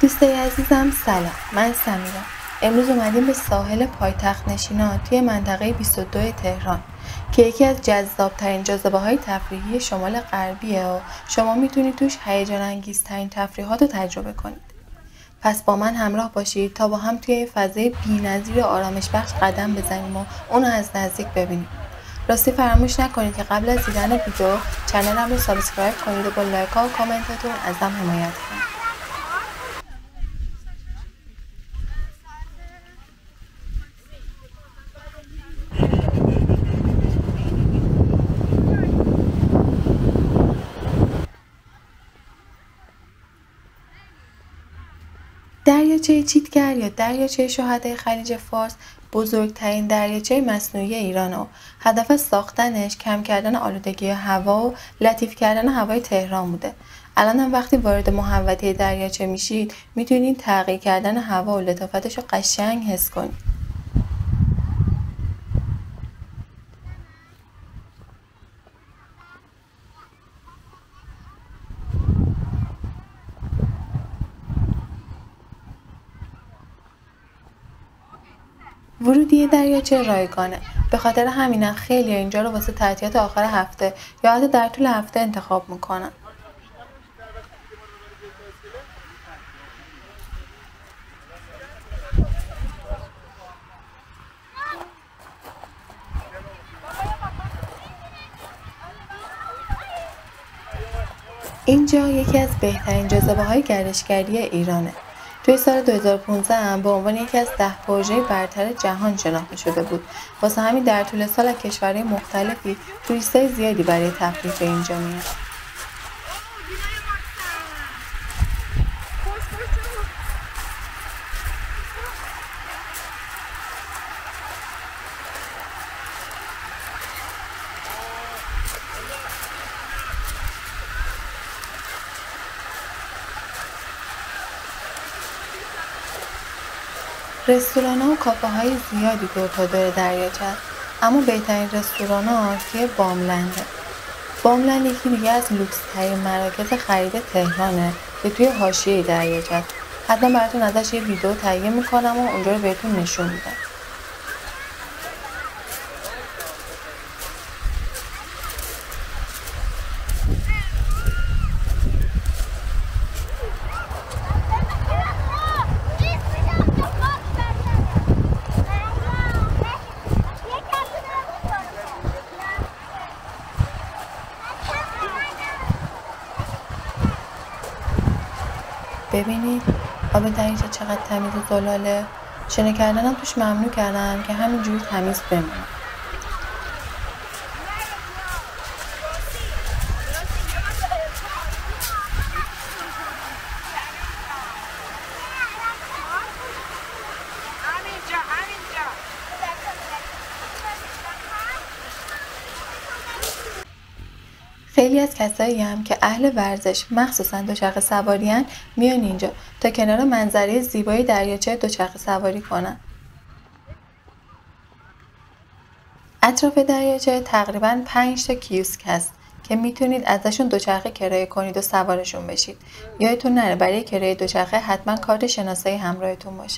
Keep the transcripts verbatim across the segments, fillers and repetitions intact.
دوستای عزیزم سلام، من سمیرا. امروز اومدیم به ساحل پایتخت نشینان توی منطقه بیست و دو تهران که یکی از جذاب‌ترین جاذبه‌های تفریحی شمال غربیه و شما میتونید توش هیجان انگیزترین تفریحات رو تجربه کنید. پس با من همراه باشید تا با هم توی فضای بی‌نظیر آرامش بخش قدم بزنیم و اونو از نزدیک ببینیم. راستی فراموش نکنید که قبل از دیدن ویدیو چنلم رو سابسکرایب کنید و با لایک ها و کامنتاتون ازم حمایت کنید. دریاچه چیتگر یا دریاچه شهدای خلیج فارس بزرگترین دریاچه مصنوعی ایرانه و هدف از ساختنش کم کردن آلودگی هوا و لطیف کردن هوای تهران بوده. الان هم وقتی وارد محوطه دریاچه میشید میتونید تغییر کردن هوا و لطافتش رو قشنگ حس کنید. ورودی دریاچه رایگانه، به خاطر همینم خیلی اینجا رو واسه تعطیلات آخر هفته یا حتی در طول هفته انتخاب میکنن. اینجا یکی از بهترین جاذبه‌های گردشگری ایرانه. توی سال دو هزار و پانزده هم به عنوان یکی از ده پروژه برتر جهان شناخته شده بود. واسه همین در طول سال از کشورهای مختلفی توریستای زیادی برای تفریح به اینجا میان. رستوران‌ها و کافه‌های زیادی دور تا دور دریاچه هست، اما بهترین رستوران‌ها توی باملنده. باملند یکی دیگه از لوکس‌ترین مراکز خرید تهرانه که توی حاشیه دریاچه هست. حتما براتون ازش یه ویدیو تهیه میکنم و اونجا رو بهتون نشون میدم. ببینید آب دریاچه چقدر تمیز و زلاله. شنا کردنم توش ممنوع کردن که همینجوری تمیز بمونه. خیلی از کسایی هم که اهل ورزش مخصوصا دوچرخه سواری‌ان میان اینجا تا کنار منظره زیبای دریاچه دوچرخه سواری کنن. اطراف دریاچه تقریباً پنج تا کیوسک هست که میتونید ازشون دوچرخه کرایه کنید و سوارشون بشید. یادتون نره برای کرایه دوچرخه حتما کارت شناسایی همراهتون باشه.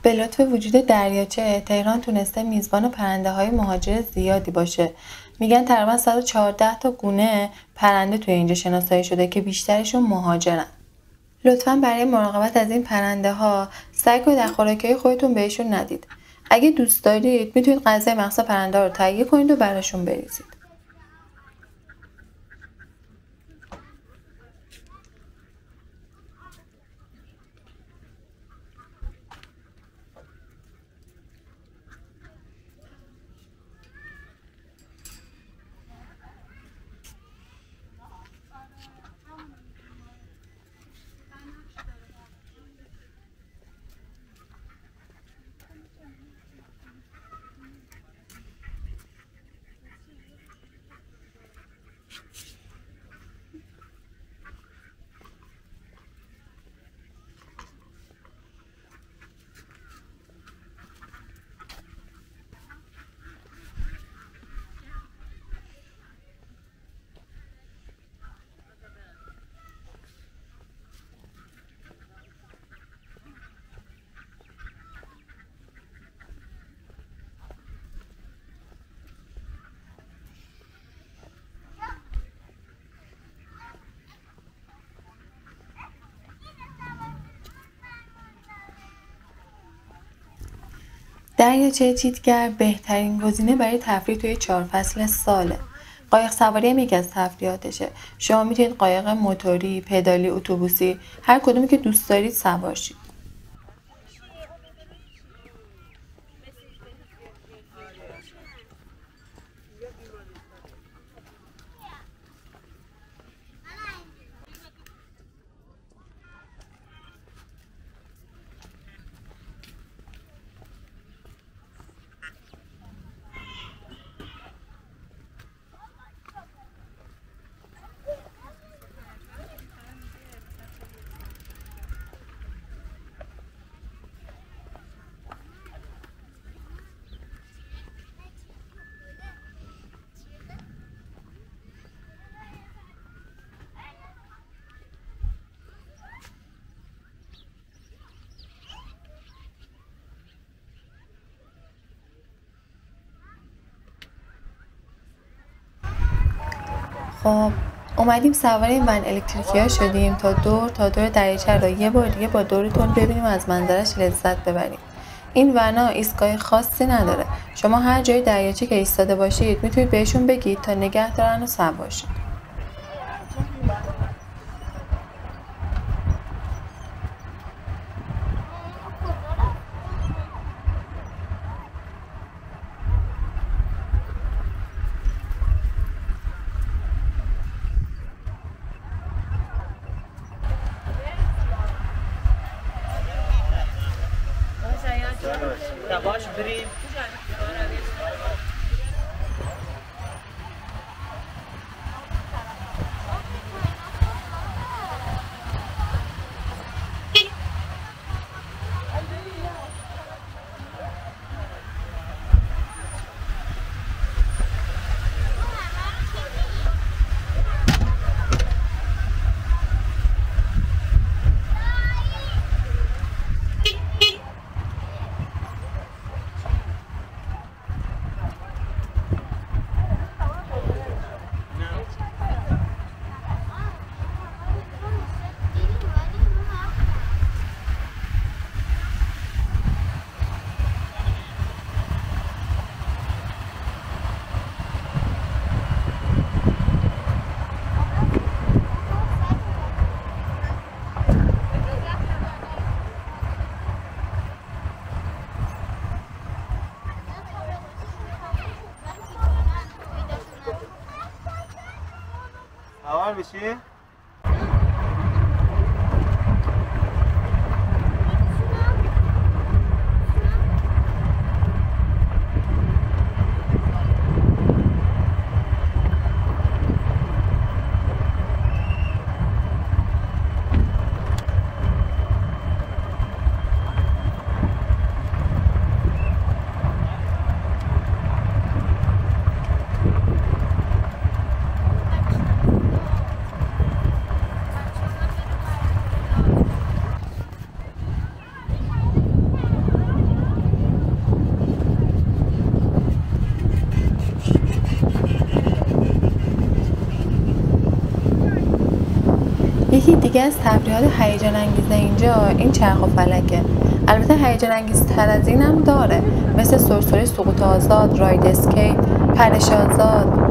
به لطف وجود دریاچه تهران تونسته میزبان پرنده های مهاجر زیادی باشه. میگن تقریبا صد و چهارده تا گونه پرنده توی اینجا شناسایی شده که بیشترشون مهاجرن. لطفاً برای مراقبت از این پرنده ها سعی کنید از خوراکی‌های خودتون بهشون ندید. اگه دوست دارید میتونید غذای مخصوص پرنده ها رو تهیه کنید و براشون بریزید. دریاچه چیتگر بهترین گزینه برای تفریح توی چهار فصل ساله. قایق سواری هم یکی از تفریحاتشه. شما میتونید قایق موتوری، پدالی، اتوبوسی، هر کدومی که دوست دارید سوار شید. خب اومدیم سوار این ون الکتریکی ها شدیم تا دور تا دور دریاچه رو یه بار دیگه با دورتون ببینیم و از منظرش لذت ببریم. این ونا ایستگاه خاصی نداره. شما هر جای دریاچه که ایستاده باشید میتونید بهشون بگید تا نگه دارن و سوار شید. باش بریم. سوار بشی؟ یکی دیگه از تفریحات هیجان انگیز اینجا این چرخ و فلکه. البته هیجان انگیزتر از این هم داره، مثل سرسره سقوط آزاد، راید اسکیت، پرش آزاد.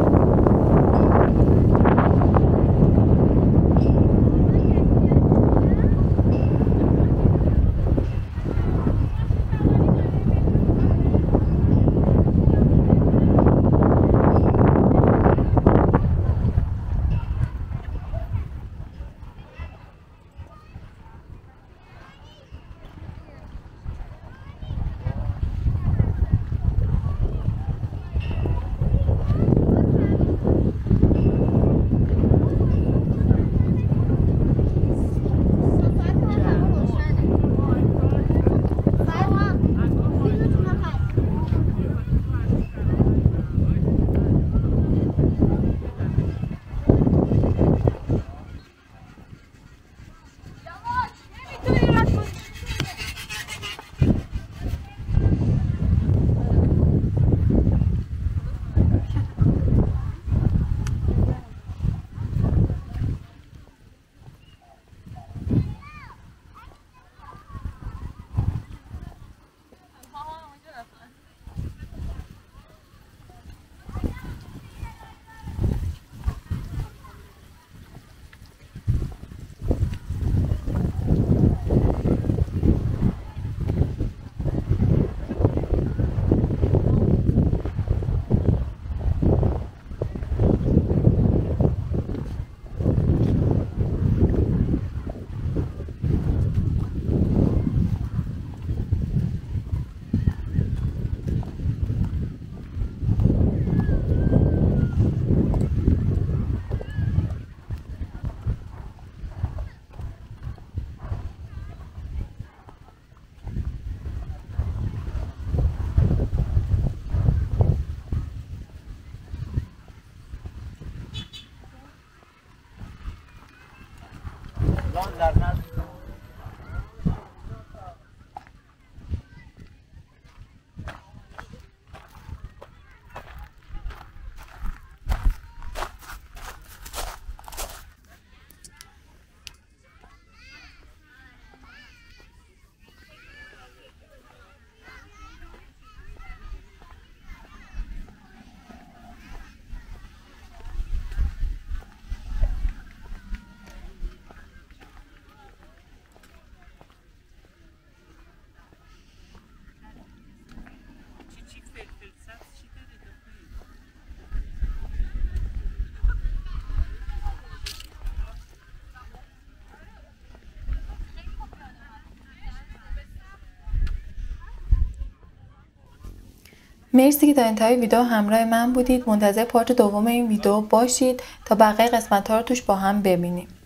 مرسی که تا انتهای ویدیو همراه من بودید. منتظر پارت دوم این ویدیو باشید تا بقیه قسمت ها رو توش با هم ببینیم.